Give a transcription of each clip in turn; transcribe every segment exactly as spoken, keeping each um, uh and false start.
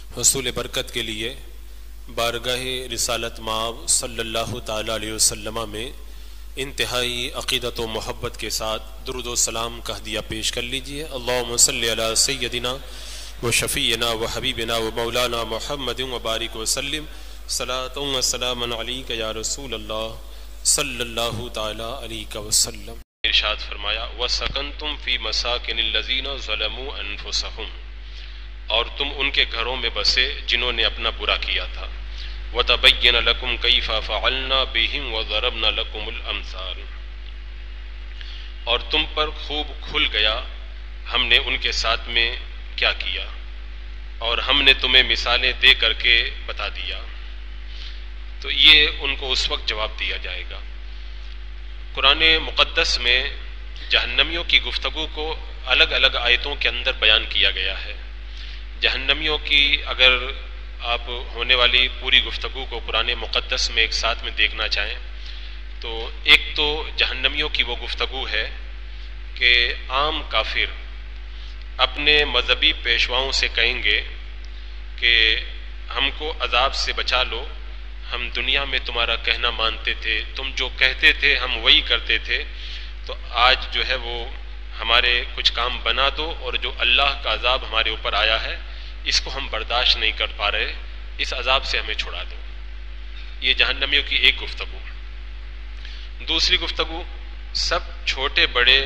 حصول برکت کے لیے بارگاہ رسالت مآب صلی اللہ تعالیٰ علیہ وسلم میں انتہائی عقیدت و محبت کے ساتھ درود و سلام کا ہدیہ پیش کر لیجئے۔ اللہم صلی علی سیدنا و شفیعنا و حبیبنا و مولانا محمد و بارک وسلم صلاۃ و سلام علیک یا رسول اللہ صلی اللہ تعالیٰ علیہ وسلم۔ ارشاد فرمایا وَسَكَنْتُمْ فِي مَسَاكِنِ الَّذِينَ ظَلَمُوا أَنفُسَهُمْ، اور تم ان کے گھروں میں بسے جنہوں نے اپنا برا کیا تھا۔ وَتَبَيَّنَ لَكُمْ كَيْفَ فَعَلْنَا بِهِمْ وَضَرَبْنَا لَكُمُ الْأَمْثَالَ، اور تم پر خوب کھل گیا ہم نے ان کے ساتھ میں کیا کیا، اور ہم نے تمہیں مثالیں دے کر کے بتا دیا۔ تو یہ ان کو اس وقت جواب دیا جائے گا۔ قرآن مقدس میں جہنمیوں کی گفتگو کو الگ الگ آیتوں کے اندر بیان کیا گیا ہے۔ جہنمیوں کی اگر آپ ہونے والی پوری گفتگو کو قرآن مقدس میں ایک ساتھ میں دیکھنا چاہیں تو ایک تو جہنمیوں کی وہ گفتگو ہے کہ عام کافر اپنے مذہبی پیشواؤں سے کہیں گے کہ ہم کو عذاب سے بچا لو، ہم دنیا میں تمہارا کہنا مانتے تھے، تم جو کہتے تھے ہم وہی کرتے تھے، تو آج جو ہے وہ ہمارے کچھ کام بنا دو، اور جو اللہ کا عذاب ہمارے اوپر آیا ہے اس کو ہم برداشت نہیں کر پا رہے، اس عذاب سے ہمیں چھڑا دو۔ یہ جہنمیوں کی ایک گفتگو۔ دوسری گفتگو، سب چھوٹے بڑے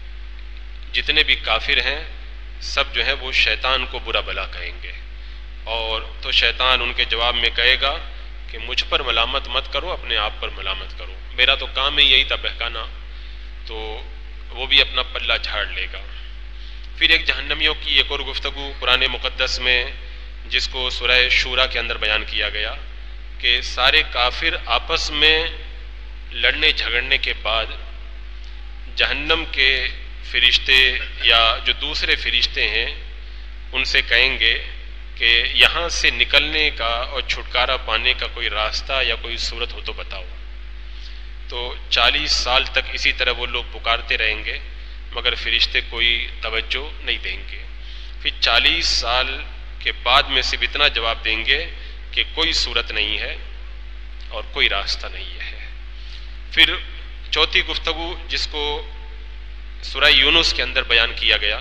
جتنے بھی کافر ہیں سب جو ہے وہ شیطان کو برا بھلا کہیں گے، اور تو شیطان ان کے جواب میں کہے گا کہ مجھ پر ملامت مت کرو، اپنے آپ پر ملامت کرو، میرا تو کام ہی یہی تھا بہکانا، تو وہ بھی اپنا پلہ جھاڑ لے گا۔ پھر ایک جہنمیوں کی ایک اور گفتگو قرآن مقدس میں جس کو سورہ شورا کے اندر بیان کیا گیا کہ سارے کافر آپس میں لڑنے جھگڑنے کے بعد جہنم کے فرشتے یا جو دوسرے فرشتے ہیں ان سے کہیں گے کہ یہاں سے نکلنے کا اور چھٹکارا پانے کا کوئی راستہ یا کوئی صورت ہو تو بتاؤ۔ تو چالیس سال تک اسی طرح وہ لوگ پکارتے رہیں گے مگر فرشتے کوئی توجہ نہیں دیں گے۔ پھر چالیس سال کے بعد میں صرف اتنا جواب دیں گے کہ کوئی صورت نہیں ہے اور کوئی راستہ نہیں ہے۔ پھر چوتھی گفتگو جس کو سورہ یونس کے اندر بیان کیا گیا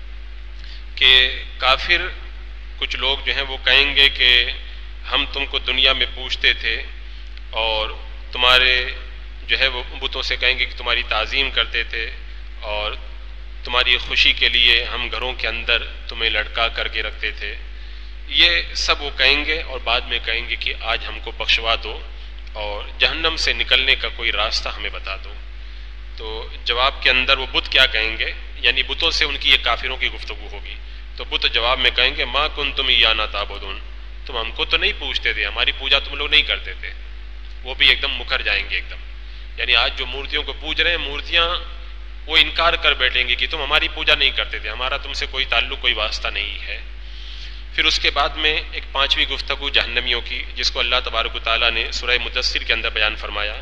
کہ کافر کچھ لوگ جو ہیں وہ کہیں گے کہ ہم تم کو دنیا میں پوچھتے تھے اور تمہارے جو ہے وہ بتوں سے کہیں گے کہ تمہاری تعظیم کرتے تھے، اور تمہاری خوشی کے لیے ہم گھروں کے اندر تمہیں لٹکا کر کے رکھتے تھے۔ یہ سب وہ کہیں گے اور بعد میں کہیں گے کہ آج ہم کو بخشوا دو اور جہنم سے نکلنے کا کوئی راستہ ہمیں بتا دو۔ تو جواب کے اندر وہ بت کیا کہیں گے، یعنی بتوں سے ان کی یہ کافروں کی گفتگو ہوگی، تو بت جواب میں کہیں گے ما کنتم ایانا تعبدون، تم ہم کو تو نہیں پوچھتے تھے، ہماری پوجا تم لوگ نہیں کرتے تھے۔ وہ بھی ایک دم مکر جائیں گے ایک دم، یعنی آج جو مورتیوں کو پوج رہے ہیں مورتیاں وہ انکار کر بیٹھیں گے کہ تم ہماری پوجا نہیں کرتے تھے، ہمارا تم سے کوئی تعلق کوئی واسطہ نہیں ہے۔ پھر اس کے بعد میں ایک پانچویں گفتگو جہنمیوں کی جس کو اللہ تبارک و تعالیٰ نے سورہ مدثر کے اندر بیان فرمایا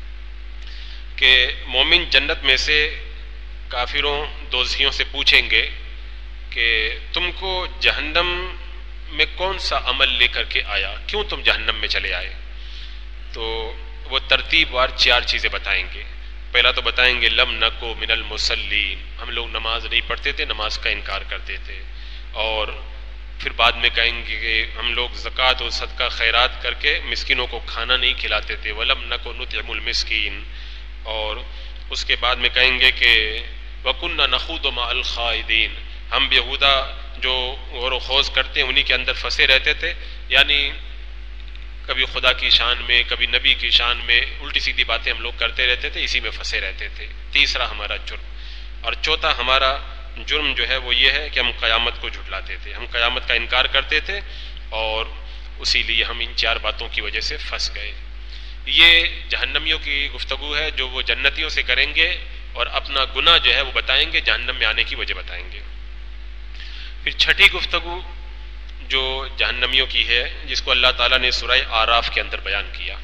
کہ مومن جنت میں سے کافروں دوزخیوں سے پوچھیں گے کہ تم کو جہنم میں کون سا عمل لے کر کے آیا، کیوں تم جہنم میں چلے آئے؟ تو وہ ترتیب وار چار چیزیں بتائیں گے۔ پہلا تو بتائیں گے لم نکو من المصلین، ہم لوگ نماز نہیں پڑھتے تھے، نماز کا انکار کرتے تھے، اور پھر بعد میں کہیں گے کہ ہم لوگ زکوٰۃ و صدقہ خیرات کر کے مسکینوں کو کھانا نہیں کھلاتے تھے، ولم نکو نطعم المسکین، اور اس کے بعد میں کہیں گے کہ وَكُنَّا نَخُوضُ مَعَ الْخَائِضِينَ، ہم بیہودہ جو غور و خوض کرتے ہیں انہی کے اندر پھنسے رہتے تھے، یعنی کبھی خدا کی شان میں کبھی نبی کی شان میں الٹی سیدھی باتیں ہم لوگ کرتے رہتے تھے، اسی میں پھنسے رہتے تھے۔ تیسرا ہمارا جرم، اور چوتھا ہمارا جرم جو ہے وہ یہ ہے کہ ہم قیامت کو جھٹلاتے تھے، ہم قیامت کا انکار کرتے تھے، اور اسی لیے ہم ان چار باتوں کی وجہ سے پھنس گئے۔ یہ جہنمیوں کی گفتگو ہے جو وہ جنتیوں سے کریں گے، اور اپنا گناہ جو ہے وہ بتائیں گے، جہنم میں آنے کی وجہ بتائیں گے۔ پھر چھٹی گفتگو جو جہنمیوں کی ہے جس کو اللہ تعالیٰ نے سورہ آراف کے اندر بیان کیا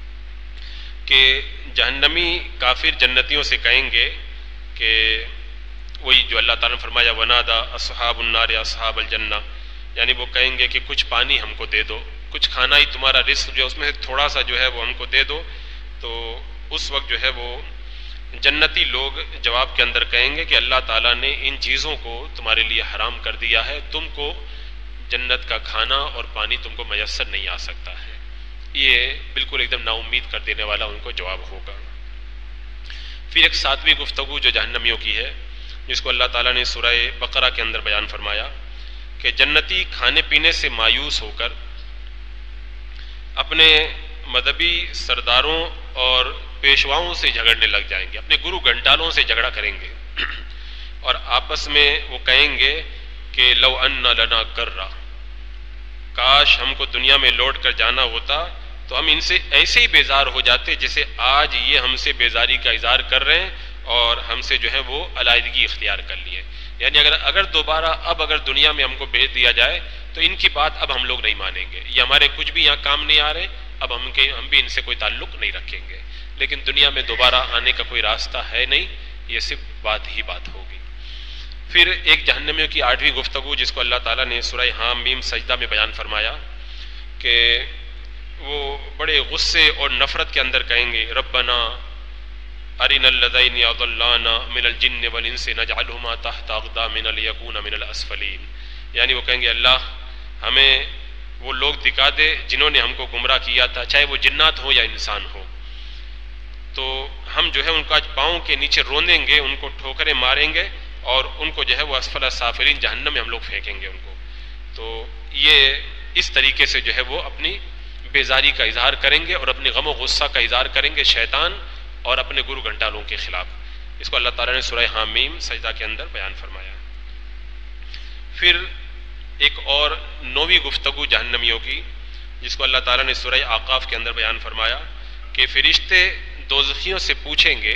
کہ جہنمی کافر جنتیوں سے کہیں گے کہ وہی جو اللہ تعالیٰ نے فرمایا ونادا اصحاب النار اصحاب الجنہ، یعنی وہ کہیں گے کہ کچھ پانی ہم کو دے دو، کچھ کھانا ہی تمہارا رزق جو ہے اس میں تھوڑا سا جو ہے وہ ہم کو دے دو. تو اس وقت جو ہے وہ جنتی لوگ جواب کے اندر کہیں گے کہ اللہ تعالیٰ نے ان چیزوں کو تمہارے لیے حرام کر دیا ہے، تم کو جنت کا کھانا اور پانی تم کو میسر نہیں آ سکتا ہے. یہ بالکل ایک دم نا امید کر دینے والا ان کو جواب ہوگا. پھر ایک ساتویں گفتگو جو جہنمیوں کی ہے، جس کو اللہ تعالیٰ نے سورہ بقرہ کے اندر بیان فرمایا کہ جنتی کھانے پینے سے مایوس ہو کر اپنے مذہبی سرداروں اور پیشواؤں سے جھگڑنے لگ جائیں گے، اپنے گرو گھنٹالوں سے جھگڑا کریں گے اور آپس میں وہ کہیں گے کہ لو ان لنا کرا، کاش ہم کو دنیا میں لوٹ کر جانا ہوتا تو ہم ان سے ایسے ہی بیزار ہو جاتے جیسے آج یہ ہم سے بیزاری کا اظہار کر رہے ہیں اور ہم سے جو ہے وہ علیحدگی اختیار کر لیے. یعنی اگر اگر دوبارہ اب اگر دنیا میں ہم کو بھیج دیا جائے تو ان کی بات اب ہم لوگ نہیں مانیں گے، یہ ہمارے کچھ بھی یہاں کام نہیں آ رہے، اب ہم کے ہم بھی ان سے کوئی تعلق نہیں رکھیں گے. لیکن دنیا میں دوبارہ آنے کا کوئی راستہ ہے نہیں، یہ صرف بات ہی بات ہوگی. پھر ایک جہنمیوں کی آٹھویں گفتگو جس کو اللہ تعالیٰ نے سورہ حم میم سجدہ میں بیان فرمایا کہ وہ بڑے غصے اور نفرت کے اندر کہیں گے ربنا ارنا الذین اضلانا من الجن والانس نجعلهما تحت اقدامنا ليكون من الاسفلین. یعنی وہ کہیں گے اللہ ہمیں وہ لوگ دکھا دے جنہوں نے ہم کو گمراہ کیا تھا، چاہے وہ جنات ہو یا انسان ہو، تو ہم جو ہے ان کو آج پاؤں کے نیچے روندیں گے، ان کو ٹھوکریں ماریں گے اور ان کو جو ہے وہ اسفل السافلین جہنم میں ہم لوگ پھینکیں گے ان کو. تو یہ اس طریقے سے جو ہے وہ اپنی بیزاری کا اظہار کریں گے اور اپنے غم و غصہ کا اظہار کریں گے شیطان اور اپنے گرو گھنٹالوں کے خلاف. اس کو اللہ تعالیٰ نے سورہ حامیم سجدہ کے اندر بیان فرمایا. پھر ایک اور نویں گفتگو جہنمیوں کی جس کو اللہ تعالیٰ نے سورہ اعقاف کے اندر بیان فرمایا کہ فرشتے دوزخیوں سے پوچھیں گے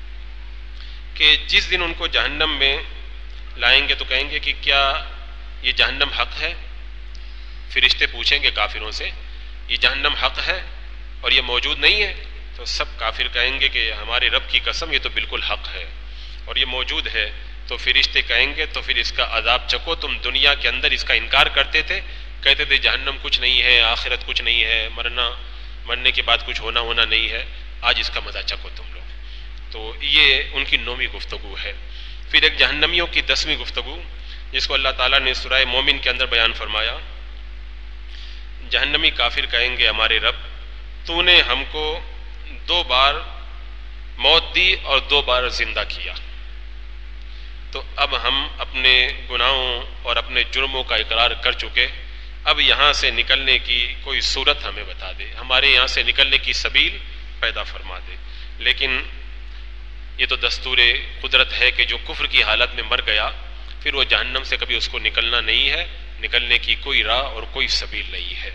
کہ جس دن ان کو جہنم میں لائیں گے تو کہیں گے کہ کیا یہ جہنم حق ہے. فرشتے پوچھیں گے کافروں سے یہ جہنم حق ہے اور یہ موجود نہیں ہے، تو سب کافر کہیں گے کہ ہمارے رب کی قسم یہ تو بالکل حق ہے اور یہ موجود ہے. تو فرشتے کہیں گے تو پھر اس کا عذاب چکو، تم دنیا کے اندر اس کا انکار کرتے تھے، کہتے تھے جہنم کچھ نہیں ہے، آخرت کچھ نہیں ہے، مرنا مرنے کے بعد کچھ ہونا ہونا نہیں ہے، آج اس کا مزہ چکو تم لوگ. تو یہ ان کی نویں گفتگو ہے. پھر ایک جہنمیوں کی دسویں گفتگو جس کو اللہ تعالیٰ نے سورہ مومن کے اندر بیان فرمایا. جہنمی کافر کہیں گے ہمارے رب تو نے ہم کو دو بار موت دی اور دو بار زندہ کیا، تو اب ہم اپنے گناہوں اور اپنے جرموں کا اقرار کر چکے، اب یہاں سے نکلنے کی کوئی صورت ہمیں بتا دے، ہمارے یہاں سے نکلنے کی سبیل پیدا فرما دے. لیکن یہ تو دستور قدرت ہے کہ جو کفر کی حالت میں مر گیا پھر وہ جہنم سے کبھی اس کو نکلنا نہیں ہے، نکلنے کی کوئی راہ اور کوئی سبیل نہیں ہے.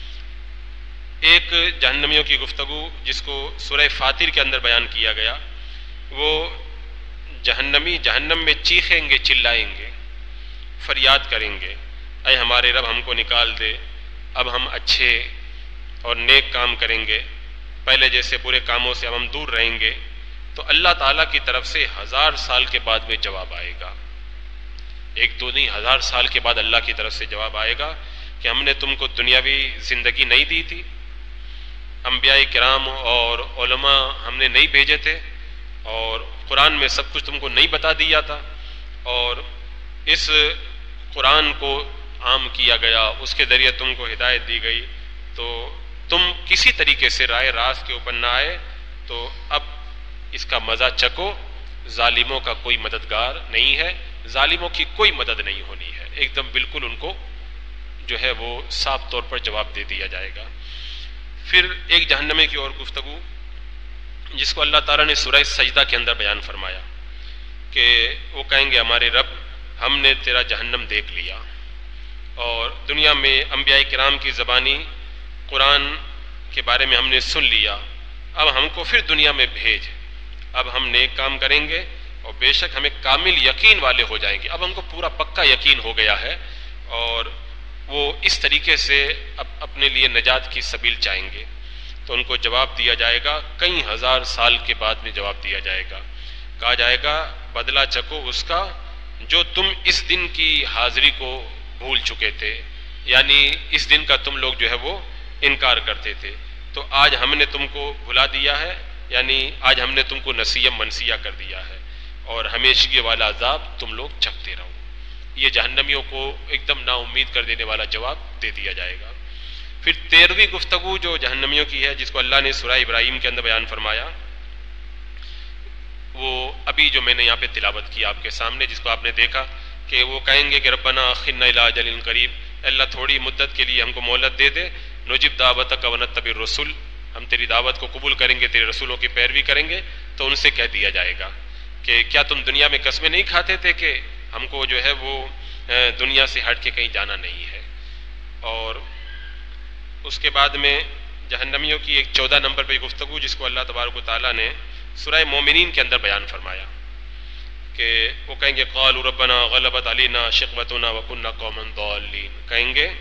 ایک جہنمیوں کی گفتگو جس کو سورہ فاتر کے اندر بیان کیا گیا، وہ جہنمی جہنم میں چیخیں گے، چلائیں گے، فریاد کریں گے اے ہمارے رب ہم کو نکال دے، اب ہم اچھے اور نیک کام کریں گے، پہلے جیسے برے کاموں سے اب ہم دور رہیں گے. تو اللہ تعالیٰ کی طرف سے ہزار سال کے بعد میں جواب آئے گا، ایک دو نہیں ہزار سال کے بعد اللہ کی طرف سے جواب آئے گا کہ ہم نے تم کو دنیاوی زندگی نہیں دی تھی، انبیاء کرام اور علماء ہم نے نہیں بھیجے تھے، اور قرآن میں سب کچھ تم کو نہیں بتا دیا تھا، اور اس قرآن کو عام کیا گیا، اس کے ذریعے تم کو ہدایت دی گئی، تو تم کسی طریقے سے رائے راست کے اوپر نہ آئے، تو اب اس کا مزہ چکو، ظالموں کا کوئی مددگار نہیں ہے، ظالموں کی کوئی مدد نہیں ہونی ہے. ایک دم بالکل ان کو جو ہے وہ صاف طور پر جواب دے دیا جائے گا. پھر ایک جہنمی کی اور گفتگو جس کو اللہ تعالیٰ نے سورہ سجدہ کے اندر بیان فرمایا کہ وہ کہیں گے ہمارے رب ہم نے تیرا جہنم دیکھ لیا اور دنیا میں انبیاء کرام کی زبانی قرآن کے بارے میں ہم نے سن لیا، اب ہم کو پھر دنیا میں بھیج، اب ہم نیک کام کریں گے اور بے شک ہمیں کامل یقین والے ہو جائیں گے. اب ہم کو پورا پکا یقین ہو گیا ہے اور وہ اس طریقے سے اب اپنے لیے نجات کی سبیل چاہیں گے. تو ان کو جواب دیا جائے گا، کئی ہزار سال کے بعد میں جواب دیا جائے گا، کہا جائے گا بدلہ چکو اس کا جو تم اس دن کی حاضری کو بھول چکے تھے، یعنی اس دن کا تم لوگ جو ہے وہ انکار کرتے تھے، تو آج ہم نے تم کو بھلا دیا ہے، یعنی آج ہم نے تم کو نسیہ منسیہ کر دیا ہے اور ہمیشگی والا عذاب تم لوگ چکھتے رہو۔ یہ جہنمیوں کو ایک دم نا امید کر دینے والا جواب دے دیا جائے گا۔ پھر تیرہویں گفتگو جو جہنمیوں کی ہے، جس کو اللہ نے سورہ ابراہیم کے اندر بیان فرمایا، وہ ابھی جو میں نے یہاں پہ تلاوت کی آپ کے سامنے، جس کو آپ نے دیکھا کہ وہ کہیں گے کہ ربنا اخرنا الی اجل قریب، اللہ تھوڑی مدت کے لیے ہم کو مہلت دے دے، نجب دعوتک ونتبع الرسل، ہم تیری دعوت کو قبول کریں گے، تیرے رسولوں کی پیروی کریں گے۔ تو ان سے کہہ دیا جائے گا کہ کیا تم دنیا میں قسمیں نہیں کھاتے تھے کہ ہم کو جو ہے وہ دنیا سے ہٹ کے کہیں جانا نہیں ہے۔ اور اس کے بعد میں جہنمیوں کی ایک چودہ نمبر پہ گفتگو، جس کو اللہ تبارک و تعالیٰ نے سورہ مومنین کے اندر بیان فرمایا کہ وہ کہیں گے قالوا ربنا غلبت علینا شقوتنا وکنا قوما ضالین، کہیں گے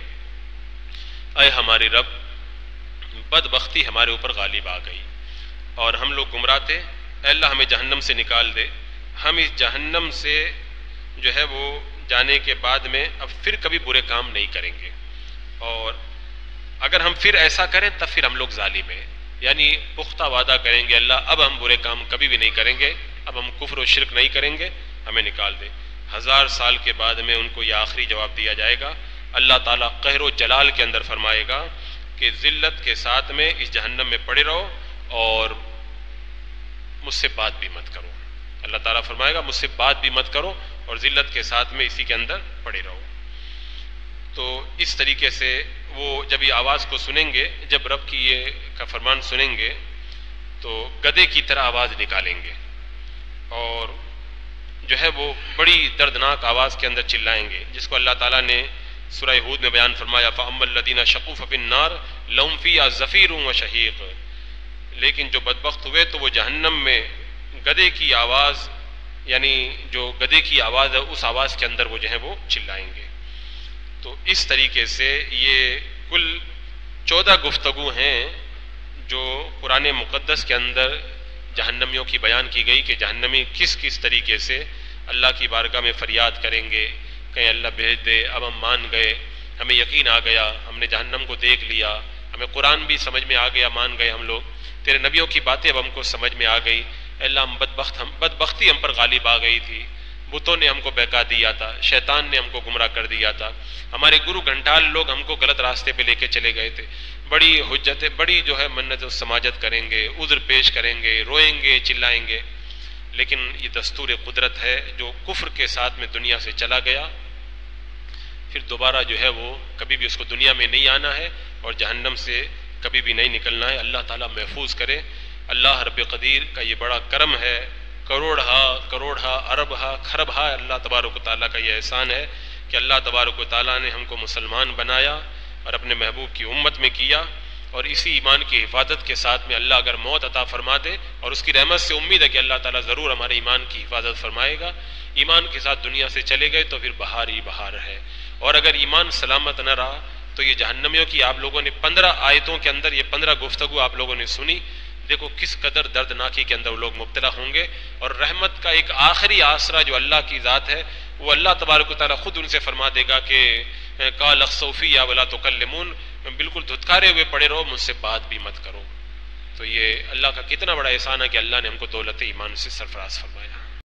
اے ہمارے رب، بدبختی ہمارے اوپر غالب آ گئی اور ہم لوگ گمراہ تھے، اے اللہ ہمیں جہنم سے نکال دے، ہم اس جہنم سے جو ہے وہ جانے کے بعد میں اب پھر کبھی برے کام نہیں کریں گے، اور اگر ہم پھر ایسا کریں تب پھر ہم لوگ ظالم ہیں، یعنی پختہ وعدہ کریں گے اللہ اب ہم برے کام کبھی بھی نہیں کریں گے، اب ہم کفر و شرک نہیں کریں گے، ہمیں نکال دے۔ ہزار سال کے بعد میں ان کو یہ آخری جواب دیا جائے گا۔ اللہ تعالیٰ قہر و جلال کے اندر فرمائے گا کہ ذلت کے ساتھ میں اس جہنم میں پڑے رہو اور مجھ سے بات بھی مت کرو۔ اللہ تعالیٰ فرمائے گا مجھ سے بات بھی مت کرو اور ذلت کے ساتھ میں اسی کے اندر پڑے رہو۔ تو اس طریقے سے وہ جب یہ آواز کو سنیں گے، جب رب کی یہ کا فرمان سنیں گے تو گدھے کی طرح آواز نکالیں گے اور جو ہے وہ بڑی دردناک آواز کے اندر چلائیں گے، جس کو اللہ تعالیٰ نے سورہ ہود میں بیان فرمایا فَأَمَّا الَّذِينَ شَقُوا فِي النَّارِ لَهُمْ فِيهَا زَفِيرٌ وَشَهِيقٌ، لیکن جو بدبخت ہوئے تو وہ جہنم میں گدھے کی آواز، یعنی جو گدھے کی آواز ہے اس آواز کے اندر وہ جو ہے وہ چلائیں گے۔ تو اس طریقے سے یہ کل چودہ گفتگو ہیں جو قرآن مقدس کے اندر جہنمیوں کی بیان کی گئی کہ جہنمی کس کس طریقے سے اللہ کی بارگاہ میں فریاد کریں گے، کہیں اللہ بھیج دے، اب ہم مان گئے، ہمیں یقین آ گیا، ہم نے جہنم کو دیکھ لیا، ہمیں قرآن بھی سمجھ میں آ گیا، مان گئے ہم لوگ، تیرے نبیوں کی باتیں اب ہم کو سمجھ میں آ گئی، اللہ ہم بدبخت ہم بدبختی ہم پر غالب آ گئی تھی، بتوں نے ہم کو بہکا دیا تھا، شیطان نے ہم کو گمراہ کر دیا تھا، ہمارے گرو گھنٹال لوگ ہم کو غلط راستے پہ لے کے چلے گئے تھے، بڑی حجتیں، بڑی جو ہے منت و سماجت کریں گے، عذر پیش کریں گے، روئیں گے، چلائیں گے، لیکن یہ دستور قدرت ہے، جو کفر کے ساتھ میں دنیا سے چلا گیا پھر دوبارہ جو ہے وہ کبھی بھی اس کو دنیا میں نہیں آنا ہے اور جہنم سے کبھی بھی نہیں نکلنا ہے۔ اللہ تعالیٰ محفوظ کرے۔ اللہ رب قدیر کا یہ بڑا کرم ہے، کروڑ ہا کروڑ ہا ارب ہا کھرب ہا اللہ تبارک و تعالیٰ کا یہ احسان ہے کہ اللہ تبارک و تعالیٰ نے ہم کو مسلمان بنایا اور اپنے محبوب کی امت میں کیا، اور اسی ایمان کی حفاظت کے ساتھ میں اللہ اگر موت عطا فرما دے، اور اس کی رحمت سے امید ہے کہ اللہ تعالیٰ ضرور ہمارے ایمان کی حفاظت فرمائے گا، ایمان کے ساتھ دنیا سے چلے گئے تو پھر بہار ہی بہار ہے، اور اگر ایمان سلامت نہ رہا تو یہ جہنمیوں کی آپ لوگوں نے پندرہ آیتوں کے اندر یہ پندرہ گفتگو آپ لوگوں نے سنی، دیکھو کس قدر دردناکی کے اندر وہ لوگ مبتلا ہوں گے، اور رحمت کا ایک آخری آسرا جو اللہ کی ذات ہے وہ اللہ تبارک و تعالیٰ خود ان سے فرما دے گا کہ قال اخسؤوا فیہا ولا تکلمون، بالکل دھتکارے ہوئے پڑے رہو، مجھ سے بات بھی مت کرو۔ تو یہ اللہ کا کتنا بڑا احسان ہے کہ اللہ نے ہم کو دولت ایمان سے سرفراز فرمایا۔